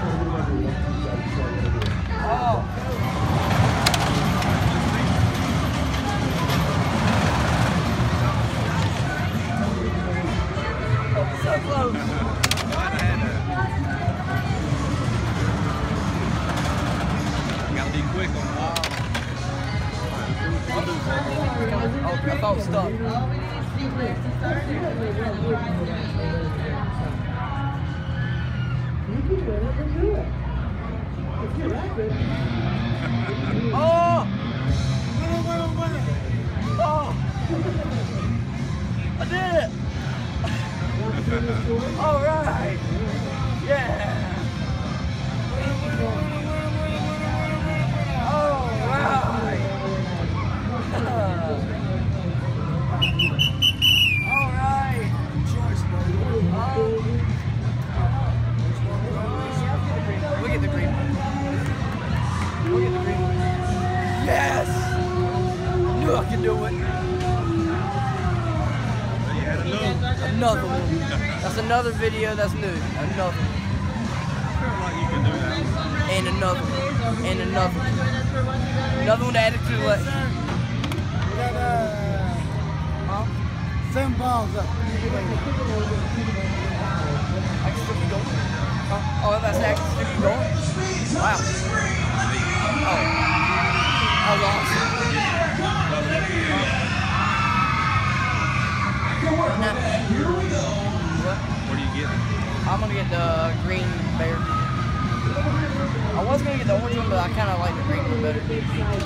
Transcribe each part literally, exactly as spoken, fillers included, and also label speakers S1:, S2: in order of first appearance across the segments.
S1: Oh. So close.
S2: Gotta be quick on the ball.
S1: Oh, I thought it was stuck. Oh! Oh! I did it! All right! Yeah! All right! All right! Look at the green one. Look at the green one. Yes! Knew I could do it. Another one. That's another video that's new. Another one. And another one. And another one. Another one added to the list.
S3: We got uh, huh? seven balls up.
S1: I can still keep going. Huh? Oh, that's actually still keep going? Wow. Oh. I lost. Now, what?
S2: What are you getting?
S1: I'm gonna get the green bear. I was gonna get the orange one, but I kind of like the green one better. Yeah,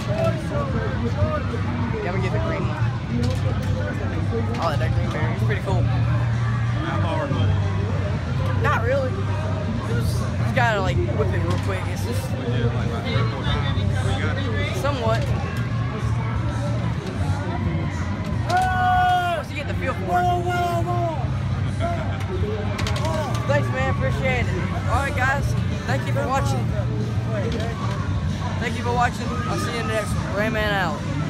S1: I'm gonna get the green one. I like that green bear. It's pretty cool.
S2: How hard was it?
S1: Not really. It was, you gotta like whip it real quick. It's just
S2: We did like about three or four times. We got it.
S1: somewhat. Once you get the feel for it. Thanks, man. Appreciate it. All right, guys. Thank you for watching. Thank you for watching. I'll see you in the next one. RailRunner out.